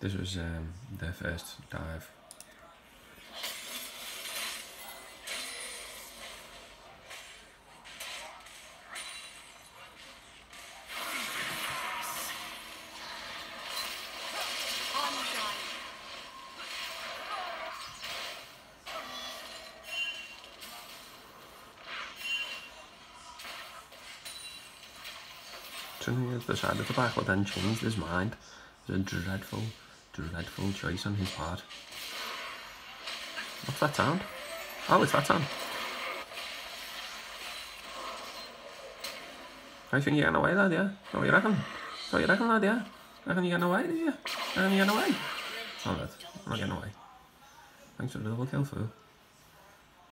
This was their first dive. Turning he decided to back, but then changed his mind. It was a dreadful choice on his part. What's that sound? Oh, it's that sound. I think you're getting away, lad, yeah? So what you reckon? So what you reckon, lad, yeah? Reckon you're getting away, do you? Reckon you're getting away? Oh, lad, I'm not getting away. Thanks for the double kill, fool.